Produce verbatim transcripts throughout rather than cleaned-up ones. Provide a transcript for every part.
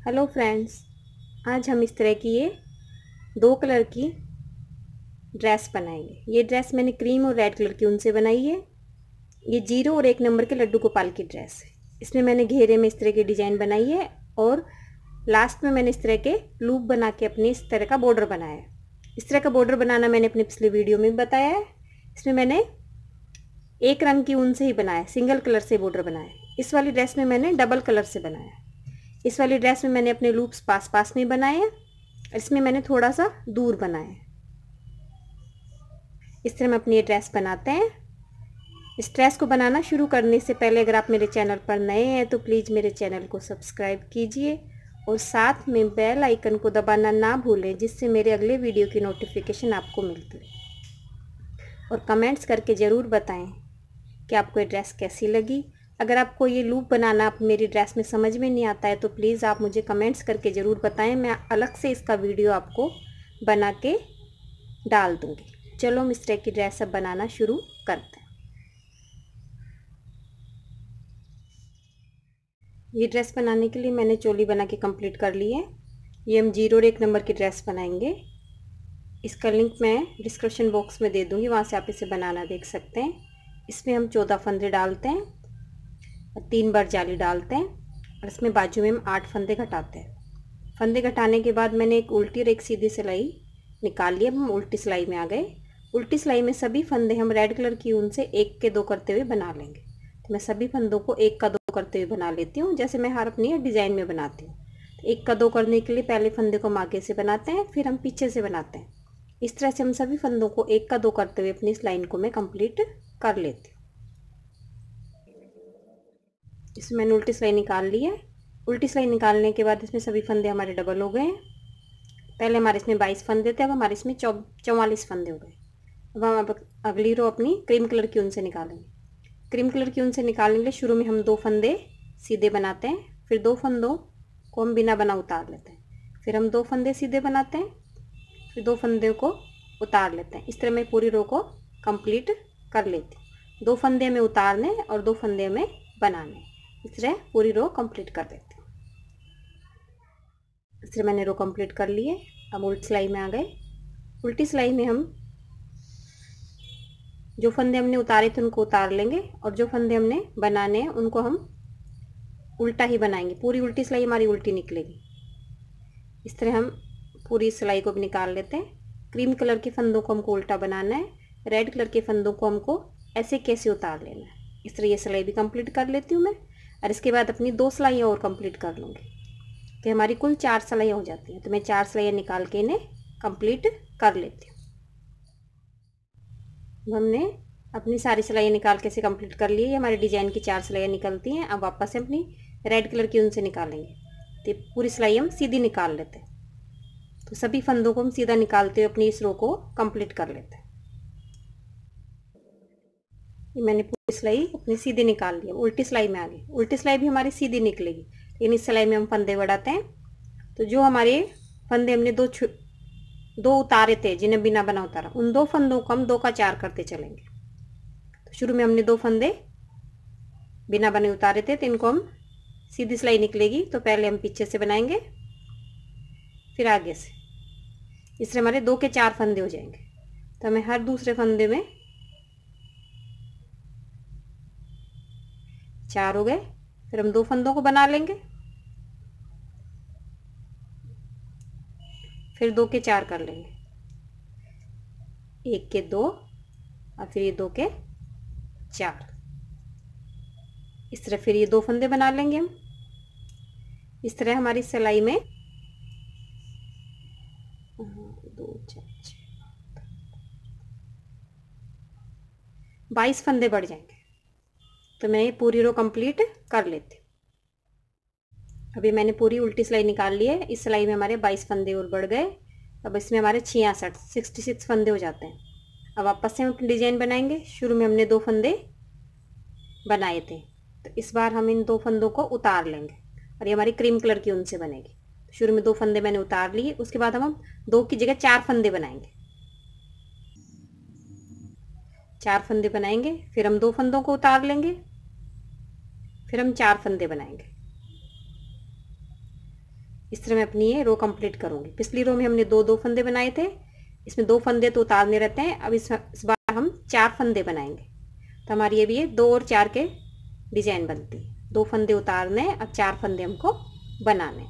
Hello friends, आज हम इस तरह की ये दो कलर की ड्रेस बनाएंगे। ये ड्रेस मैंने क्रीम और रेड कलर की ऊन से बनाई है। ये जीरो और एक नंबर के लड्डू गोपाल की ड्रेस है। इसमें मैंने घेरे में इस तरह की डिजाइन बनाई है और लास्ट में मैंने इस तरह के लूप बना के अपने इस तरह का बॉर्डर बनाया है। इस तरह का बॉर्डर बनाना मैंने अपने पिछले वीडियो में बताया है। इसमें मैंने एक रंग की ऊन से ही बनाया, सिंगल कलर से बॉर्डर बनाया। इस वाली ड्रेस में मैंने डबल कलर से बनाया। इस वाली ड्रेस में मैंने अपने लूप्स पास पास में बनाए हैं, इसमें मैंने थोड़ा सा दूर बनाया है। इस तरह हम अपनी ये ड्रेस बनाते हैं। इस ड्रेस को बनाना शुरू करने से पहले अगर आप मेरे चैनल पर नए हैं तो प्लीज़ मेरे चैनल को सब्सक्राइब कीजिए और साथ में बेल आइकन को दबाना ना भूलें, जिससे मेरे अगले वीडियो की नोटिफिकेशन आपको मिलती है। और कमेंट्स करके ज़रूर बताएं कि आपको ये ड्रेस कैसी लगी। अगर आपको ये लूप बनाना आप मेरी ड्रेस में समझ में नहीं आता है तो प्लीज़ आप मुझे कमेंट्स करके ज़रूर बताएं। मैं अलग से इसका वीडियो आपको बना के डाल दूँगी। चलो हम इस तरह की ड्रेस अब बनाना शुरू करते हैं। ये ड्रेस बनाने के लिए मैंने चोली बना के कंप्लीट कर ली है। ये हम जीरो और एक नंबर की ड्रेस बनाएंगे। इसका लिंक मैं डिस्क्रिप्शन बॉक्स में दे दूँगी, वहाँ से आप इसे बनाना देख सकते हैं। इसमें हम चौदह फंदे डालते हैं और तीन बार जाली डालते हैं और इसमें बाजू में हम आठ फंदे घटाते हैं। फंदे घटाने के बाद मैंने एक उल्टी और एक सीधी सिलाई निकाल ली। अब हम उल्टी सिलाई में आ गए। उल्टी सिलाई में सभी फंदे हम रेड कलर की ऊन से एक के दो करते हुए बना लेंगे। तो मैं सभी फंदों को एक का दो करते हुए बना लेती हूँ, जैसे मैं हर अपनी डिज़ाइन में बनाती हूँ। तो एक का दो करने के लिए पहले फंदे को हम आगे से बनाते हैं, फिर हम पीछे से बनाते हैं। इस तरह से हम सभी फंदों को एक का दो करते हुए अपनी इस लाइन को मैं कंप्लीट कर लेती हूँ। इसमें मैंने उल्टी सिलाई निकाल ली है। उल्टी सिलाई निकालने के बाद इसमें सभी फंदे हमारे डबल हो गए हैं। पहले हमारे इसमें बाईस फंदे थे, अब हमारे इसमें चौ चौवालीस फंदे हो गए। अब हम अब अगली रो अपनी क्रीम कलर की ऊन से निकालेंगे। क्रीम कलर की ऊन से निकालने के लिए शुरू में हम दो फंदे सीधे बनाते हैं, फिर दो फंदों को हम बिना बना उतार लेते हैं, फिर हम दो फंदे सीधे बनाते हैं, फिर दो फंदे को उतार लेते हैं। इस तरह मैं पूरी रो को कंप्लीट कर लेती हूँ। दो फंदे में उतारने और दो फंदे में बनाने, इस तरह पूरी रो कंप्लीट कर लेती हूँ। इस तरह मैंने रो कंप्लीट कर ली है। अब उल्टी सिलाई में आ गए। उल्टी सिलाई में हम जो फंदे हमने उतारे थे उनको उतार लेंगे और जो फंदे हमने बनाने हैं उनको हम उल्टा ही बनाएंगे। पूरी उल्टी सिलाई हमारी उल्टी निकलेगी। इस तरह हम पूरी सिलाई को भी निकाल लेते हैं। क्रीम कलर के फंदों को हमको उल्टा बनाना है, रेड कलर के फंदों को हमको ऐसे कैसे उतार लेना है। इस तरह ये सिलाई भी कंप्लीट कर लेती हूँ मैं, और इसके बाद अपनी दो सिलाइयाँ और कंप्लीट कर लूँगी। तो हमारी कुल चार सिलाइयाँ हो जाती हैं। तो मैं चार सिलाइयाँ निकाल के इन्हें कंप्लीट कर लेती हूँ। हमने अपनी सारी सिलाइयाँ निकाल के से कंप्लीट कर ली है। हमारी डिजाइन की चार सिलाइयाँ निकलती हैं। अब वापस से अपनी रेड कलर की ऊन से निकालेंगे। तो पूरी सिलाई हम सीधी निकाल लेते हैं। तो सभी फंदों को हम सीधा निकालते हुए अपनी इस रो को कंप्लीट कर लेते हैं। ये मैंने पूरी सिलाई अपनी सीधी निकाल ली है। उल्टी सिलाई में आ गई। उल्टी सिलाई भी हमारी सीधी निकलेगी, लेकिन इस सिलाई में हम फंदे बढ़ाते हैं। तो जो हमारे फंदे हमने दो दो उतारे थे जिन्हें बिना बना उतारा, उन दो फंदों को हम दो का चार करते चलेंगे। तो शुरू में हमने दो फंदे बिना बने उतारे थे, तो इनको हम सीधी सिलाई निकलेगी तो पहले हम पीछे से बनाएंगे, फिर आगे से। इस तरह हमारे दो के चार फंदे हो जाएंगे। तो हमें हर दूसरे फंदे में चार हो गए। फिर हम दो फंदों को बना लेंगे, फिर दो के चार कर लेंगे, एक के दो और फिर ये दो के चार। इस तरह फिर ये दो फंदे बना लेंगे हम। इस तरह हमारी सिलाई में दो चार बाईस फंदे बढ़ जाएंगे। तो मैं ये पूरी रो कंप्लीट कर लेती हूँ। अभी मैंने पूरी उल्टी सिलाई निकाल ली है। इस सिलाई में हमारे बाईस फंदे और बढ़ गए। अब इसमें हमारे छियासठ सिक्सटी सिक्स फंदे हो जाते हैं। अब वापस से हम अपनी डिजाइन बनाएंगे। शुरू में हमने दो फंदे बनाए थे, तो इस बार हम इन दो फंदों को उतार लेंगे और ये हमारी क्रीम कलर की ऊन से बनेगी। शुरू में दो फंदे मैंने उतार लिए, उसके बाद हम दो की जगह चार फंदे बनाएंगे। चार फंदे बनाएंगे, फिर हम दो फंदों को उतार लेंगे, फिर हम चार फंदे बनाएंगे। इस तरह मैं अपनी ये रो कंप्लीट करूँगी। पिछली रो में हमने दो दो फंदे बनाए थे, इसमें दो फंदे तो उतारने रहते हैं। अब इस इस बार हम चार फंदे बनाएंगे, तो हमारी ये भी ये दो और चार के डिजाइन बनती है। दो फंदे उतारने, अब चार फंदे हमको बनाने।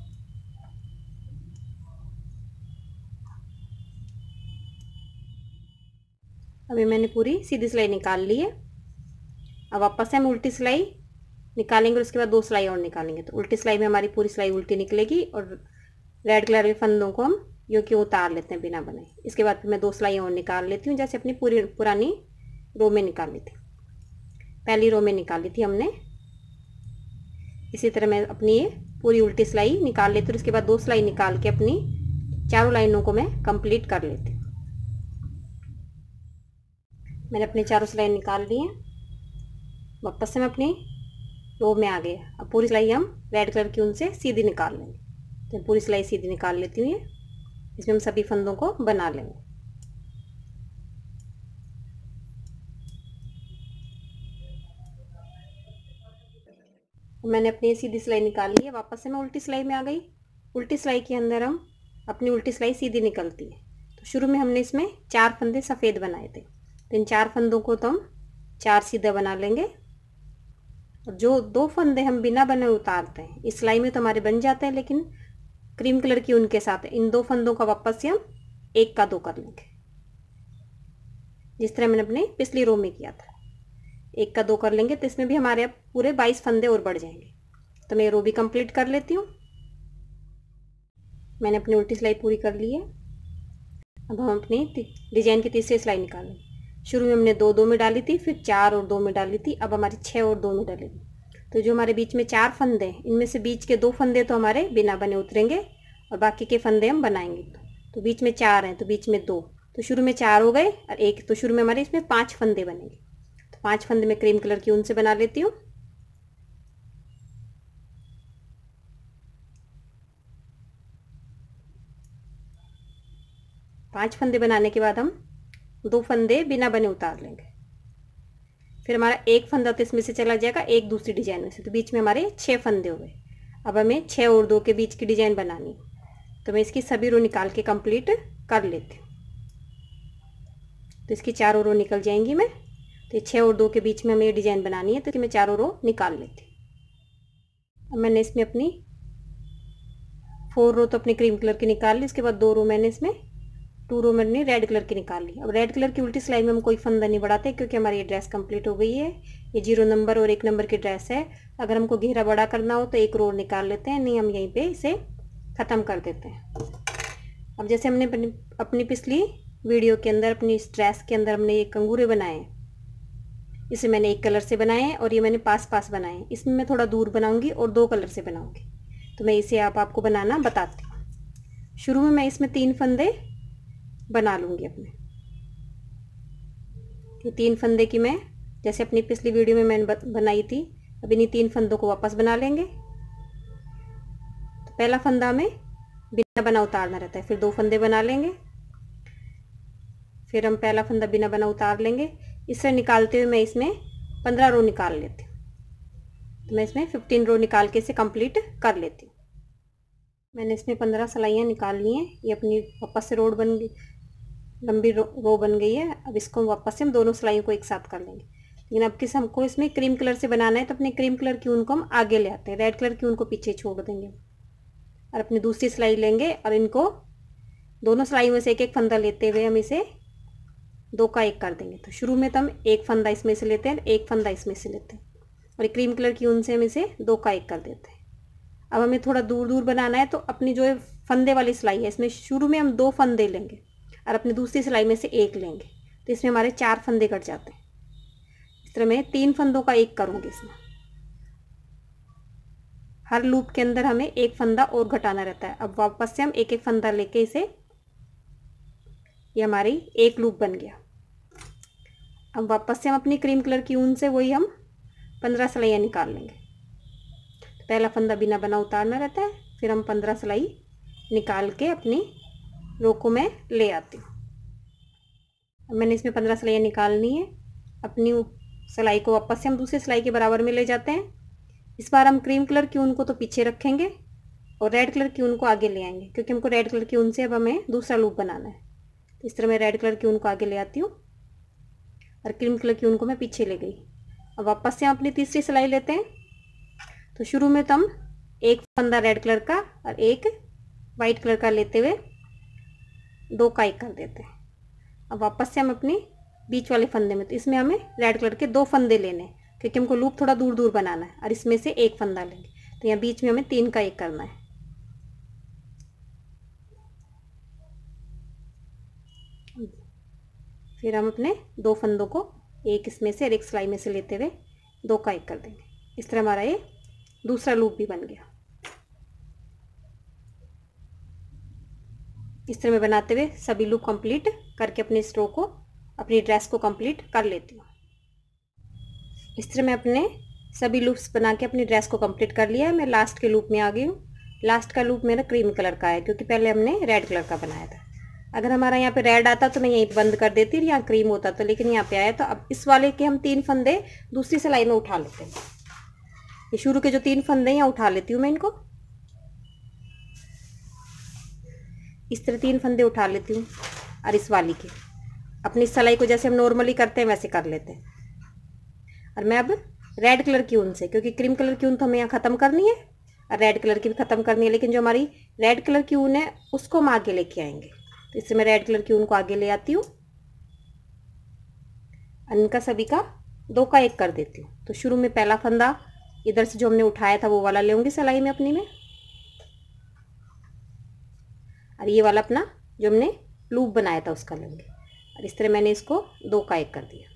अभी मैंने पूरी सीधी सिलाई निकाल ली है। अब वापस से हम उल्टी सिलाई निकालेंगे और उसके बाद दो सिलाई और निकालेंगे। तो उल्टी सिलाई में हमारी पूरी सिलाई उल्टी निकलेगी और रेड कलर के फंदों को हम यूँ क्यों उतार लेते हैं बिना बनाए। इसके बाद फिर मैं दो सिलाई और निकाल लेती हूँ, जैसे अपनी पूरी पुरानी रो में निकाली थी, पहली रो में निकाली थी हमने। इसी तरह मैं अपनी ये पूरी उल्टी सिलाई निकाल लेती हूँ। उसके बाद दो सिलाई निकाल के अपनी चारों लाइनों को मैं कंप्लीट कर लेती हूँ। मैंने अपनी चारों सिलाई निकाल ली हैं। वापस से मैं अपनी रो में आ गए। अब पूरी सिलाई हम रेड कलर की ऊन से सीधी निकाल लेंगे। तो पूरी सिलाई सीधी निकाल लेती हूँ। ये इसमें हम सभी फंदों को बना लेंगे। मैंने अपनी सीधी सिलाई निकाल ली है। वापस से मैं उल्टी सिलाई में आ गई। उल्टी सिलाई के अंदर हम अपनी उल्टी सिलाई सीधी निकलती है। तो शुरू में हमने इसमें चार फंदे सफ़ेद बनाए थे, तो इन चार फंदों को तो हम चार सीधा बना लेंगे। और जो दो फंदे हम बिना बने उतारते हैं इस सिलाई में तो हमारे बन जाते हैं, लेकिन क्रीम कलर की ऊन के साथ इन दो फंदों का वापस से हम एक का दो कर लेंगे, जिस तरह मैंने अपने पिछली रो में किया था। एक का दो कर लेंगे तो इसमें भी हमारे अब पूरे बाईस फंदे और बढ़ जाएंगे। तो मैं रो भी कंप्लीट कर लेती हूँ। मैंने अपनी उल्टी सिलाई पूरी कर ली है। अब हम अपनी डिजाइन की तीसरी सिलाई निकालेंगे। शुरू में हमने दो दो में डाली थी, फिर चार और दो में डाली थी, अब हमारी छः और दो में डालेगी। तो जो हमारे बीच में चार फंदे हैं, इनमें से बीच के दो फंदे तो हमारे बिना बने उतरेंगे और बाकी के फंदे हम बनाएंगे। तो बीच में चार हैं तो बीच में दो, तो शुरू में चार हो गए और एक, तो शुरू में हमारे इसमें पाँच फंदे बनेंगे। तो पाँच फंदे मैं क्रीम कलर की ऊन से बना लेती हूँ। पाँच फंदे बनाने के बाद हम दो फंदे बिना बने उतार लेंगे। फिर हमारा एक फंदा तो इसमें से चला जाएगा एक दूसरी डिजाइन में से, तो बीच में हमारे छः फंदे हो गए। अब हमें छः और दो के बीच की डिजाइन बनानी है। तो मैं इसकी सभी रो निकाल के कंप्लीट कर लेती हूँ। तो इसकी चारों रो निकल जाएंगी मैं। तो छः और दो के बीच में हमें ये डिजाइन बनानी है, तो मैं चारों रो निकाल लेती हूँ। अब मैंने इसमें अपनी फोर रो तो अपनी क्रीम कलर की निकाल ली। उसके बाद दो रो मैंने इसमें टू रो मैंने रेड कलर की निकाल ली। अब रेड कलर की उल्टी सिलाई में हम कोई फंदा नहीं बढ़ाते, क्योंकि हमारी ये ड्रेस कंप्लीट हो गई है। ये जीरो नंबर और एक नंबर की ड्रेस है। अगर हमको घेरा बड़ा करना हो तो एक रो निकाल लेते हैं, नहीं हम यहीं पे इसे ख़त्म कर देते हैं। अब जैसे हमने अपनी अपनी पिछली वीडियो के अंदर अपनी इस ड्रेस के अंदर हमने ये कंगूरे बनाए हैं, इसे मैंने एक कलर से बनाए हैं और ये मैंने पास पास बनाए हैं। इसमें मैं थोड़ा दूर बनाऊँगी और दो कलर से बनाऊँगी। तो मैं इसे आप आपको बनाना बताती हूँ। शुरू में मैं इसमें तीन फंदे बना लूँगी अपने। ये तीन फंदे की मैं जैसे अपनी पिछली वीडियो में मैंने बनाई थी, अब इन्हीं तीन फंदों को वापस बना लेंगे। तो पहला फंदा हमें बिना बना उतारना रहता है, फिर दो फंदे बना लेंगे, फिर हम पहला फंदा बिना बना उतार लेंगे। इससे निकालते हुए मैं इसमें पंद्रह रो निकाल लेती हूँ। तो मैं इसमें फिफ्टीन रो निकाल के इसे कंप्लीट कर लेती हूँ। मैंने इसमें पंद्रह सिलाइयाँ निकाल ली हैं। ये अपनी वापस से रोड बन गई, लंबी रो, रो बन गई है। अब इसको वापस से हम दोनों सिलाइयों को एक साथ कर लेंगे। लेकिन अब किस हमको इसमें क्रीम कलर से बनाना है, तो अपने क्रीम कलर की ऊन को हम आगे ले आते हैं, रेड कलर की ऊन को पीछे छोड़ देंगे और अपनी दूसरी सिलाई लेंगे और इनको दोनों सिलाइयों में से एक एक फंदा लेते हुए हम इसे दो का एक कर देंगे। तो शुरू में तो हम एक फंदा इसमें से लेते हैं, एक फंदा इसमें से लेते हैं और क्रीम कलर की ऊन से हम इसे दो का एक कर देते हैं। अब हमें थोड़ा दूर दूर बनाना है, तो अपनी जो फंदे वाली सिलाई है इसमें शुरू में हम दो फंदे लेंगे और अपनी दूसरी सिलाई में से एक लेंगे, तो इसमें हमारे चार फंदे कट जाते हैं। इस तरह मैं तीन फंदों का एक करूँगी। इसमें हर लूप के अंदर हमें एक फंदा और घटाना रहता है। अब वापस से हम एक एक फंदा लेके इसे, ये हमारी एक लूप बन गया। अब वापस से हम अपनी क्रीम कलर की ऊन से वही हम पंद्रह सिलाइयाँ निकाल लेंगे। तो पहला फंदा बिना बना उतारना रहता है, फिर हम पंद्रह सिलाई निकाल के अपनी रो को मैं ले आती हूँ। अब मैंने इसमें पंद्रह सिलाइयाँ निकालनी है। अपनी सिलाई को वापस से हम दूसरी सिलाई के बराबर में ले जाते हैं। इस बार हम क्रीम कलर की ऊन को तो पीछे रखेंगे और रेड कलर की ऊन को आगे ले आएंगे, क्योंकि हमको रेड कलर की ऊन से अब हमें दूसरा लूप बनाना है। तो इस तरह मैं रेड कलर की ऊन को आगे ले आती हूँ और क्रीम कलर की ऊन को मैं पीछे ले गई। अब वापस से हम अपनी तीसरी सिलाई लेते हैं। तो शुरू में तो हम एक फंदा रेड कलर का और एक वाइट कलर का लेते हुए दो का एक कर देते हैं। अब वापस से हम अपनी बीच वाले फंदे में, तो इसमें हमें रेड कलर के दो फंदे लेने हैं, क्योंकि हमको लूप थोड़ा दूर दूर बनाना है, और इसमें से एक फंदा लेंगे। तो यहाँ बीच में हमें तीन का एक करना है। फिर हम अपने दो फंदों को एक इसमें से और एक सिलाई में से लेते हुए दो का एक कर देंगे। इस तरह हमारा ये दूसरा लूप भी बन गया। इस तरह मैं बनाते हुए सभी लूप कंप्लीट करके अपने इस रो को, अपनी ड्रेस को कंप्लीट कर लेती हूँ। इस तरह मैं अपने सभी लूप्स बना के अपनी ड्रेस को कंप्लीट कर लिया है। मैं लास्ट के लूप में आ गई हूँ। लास्ट का लूप मेरा क्रीम कलर का है, क्योंकि पहले हमने रेड कलर का बनाया था। अगर हमारा यहाँ पे रेड आता तो मैं यहीं बंद कर देती और यहाँ क्रीम होता तो, लेकिन यहाँ पे आया तो अब इस वाले के हम तीन फंदे दूसरी सिलाई में उठा लेते हैं। ये शुरू के जो तीन फंदे यहाँ उठा लेती हूँ मैं इनको। इस तरह तीन फंदे उठा लेती हूँ और इस वाली के अपनी सिलाई को जैसे हम नॉर्मली करते हैं वैसे कर लेते हैं। और मैं अब रेड कलर की ऊन से, क्योंकि क्रीम कलर की ऊन तो हमें यहाँ ख़त्म करनी है और रेड कलर की भी ख़त्म करनी है, लेकिन जो हमारी रेड कलर की ऊन है उसको हम आगे लेके आएंगे। तो इससे मैं रेड कलर की ऊन को आगे ले आती हूँ और इनका सभी का दो का एक कर देती हूँ। तो शुरू में पहला फंदा इधर से जो हमने उठाया था वो वाला लेंगे सिलाई में अपनी में, और ये वाला अपना जो हमने लूप बनाया था उसका लेंगे। और इस तरह मैंने इसको दो का एक कर दिया।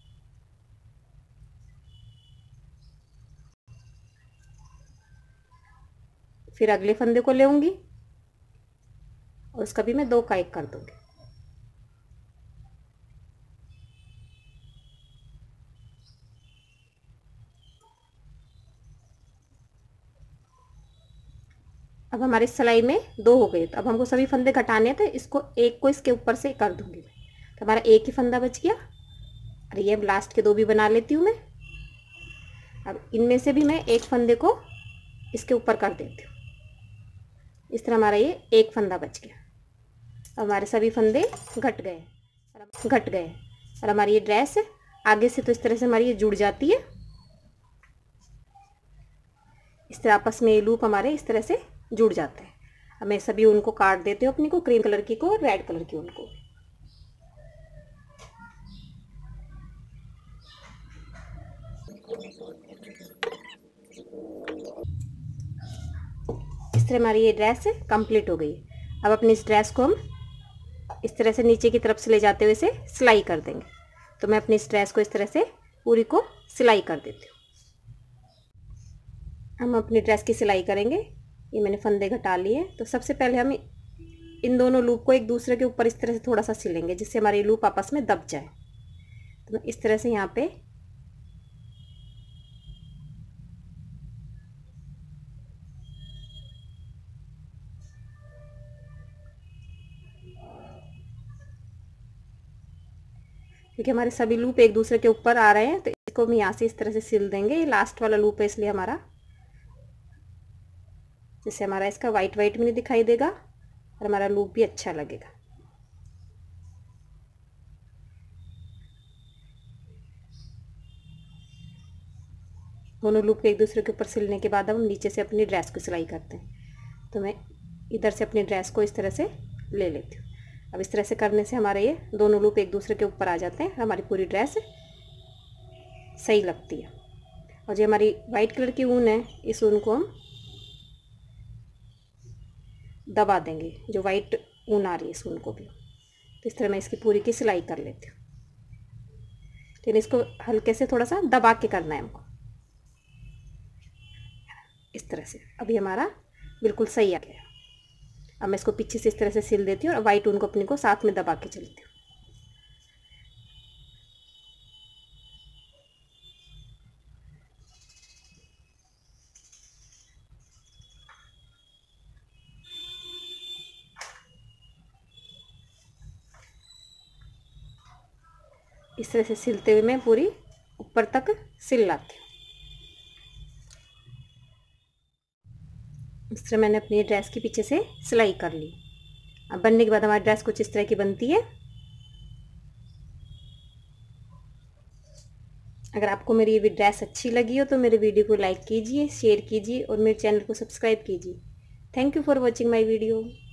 फिर अगले फंदे को लेऊंगी और उसका भी मैं दो का एक कर दूंगी। अब हमारी सिलाई में दो हो गए, तो अब हमको सभी फंदे घटाने थे। इसको एक को इसके ऊपर से कर दूंगी मैं, तो हमारा एक ही फंदा बच गया। और ये अब लास्ट के दो भी बना लेती हूँ मैं। अब इनमें से भी मैं एक फंदे को इसके ऊपर कर देती हूँ। इस तरह हमारा ये एक फंदा बच गया। अब हमारे सभी फंदे घट गए घट गए और हमारी ये ड्रेस आगे से तो इस तरह से हमारी ये जुड़ जाती है। इस तरह आपस में ये लूप हमारे इस तरह से जुड़ जाते हैं। अब मैं सभी ऊन को काट देती हूँ अपनी को, क्रीम कलर की को और रेड कलर की ऊन को। इस तरह हमारी ये ड्रेस कंप्लीट हो गई। अब अपनी इस ड्रेस को हम इस तरह से नीचे की तरफ से ले जाते हुए इसे सिलाई कर देंगे। तो मैं अपनी इस ड्रेस को इस तरह से पूरी को सिलाई कर देती हूँ। हम अपनी ड्रेस की सिलाई करेंगे। ये मैंने फंदे घटा लिए। तो सबसे पहले हम इन दोनों लूप को एक दूसरे के ऊपर इस तरह से थोड़ा सा सिलेंगे, जिससे हमारी लूप आपस में दब जाए। तो मैं इस तरह से यहाँ पे क्योंकि हमारे सभी लूप एक दूसरे के ऊपर आ रहे हैं, तो इसको हम यहाँ से इस तरह से सिल देंगे। ये लास्ट वाला लूप है इसलिए हमारा, जिससे हमारा इसका वाइट वाइट भी नहीं दिखाई देगा और हमारा लूप भी अच्छा लगेगा। दोनों लूप को एक दूसरे के ऊपर सिलने के बाद हम नीचे से अपनी ड्रेस को सिलाई करते हैं। तो मैं इधर से अपनी ड्रेस को इस तरह से ले लेती हूँ। अब इस तरह से करने से हमारे ये दोनों लूप एक दूसरे के ऊपर आ जाते हैं, हमारी पूरी ड्रेस सही लगती है। और जो हमारी वाइट कलर की ऊन है, इस ऊन को हम दबा देंगे, जो वाइट ऊन आ रही है इस ऊन को भी। तो इस तरह मैं इसकी पूरी की सिलाई कर लेती हूँ। लेकिन इसको हल्के से थोड़ा सा दबा के करना है हमको, इस तरह से। अभी हमारा बिल्कुल सही आ गया। अब मैं इसको पीछे से इस तरह से सिल देती हूँ और वाइट ऊन को अपने को साथ में दबा के चलती हूँ। इस तरह से सिलते हुए मैं पूरी ऊपर तक सिल लाती हूँ। इस तरह मैंने अपनी ड्रेस के पीछे से सिलाई कर ली। अब बनने के बाद हमारी ड्रेस कुछ इस तरह की बनती है। अगर आपको मेरी ये ड्रेस अच्छी लगी हो तो मेरे वीडियो को लाइक कीजिए, शेयर कीजिए और मेरे चैनल को सब्सक्राइब कीजिए। Thank you for watching my video.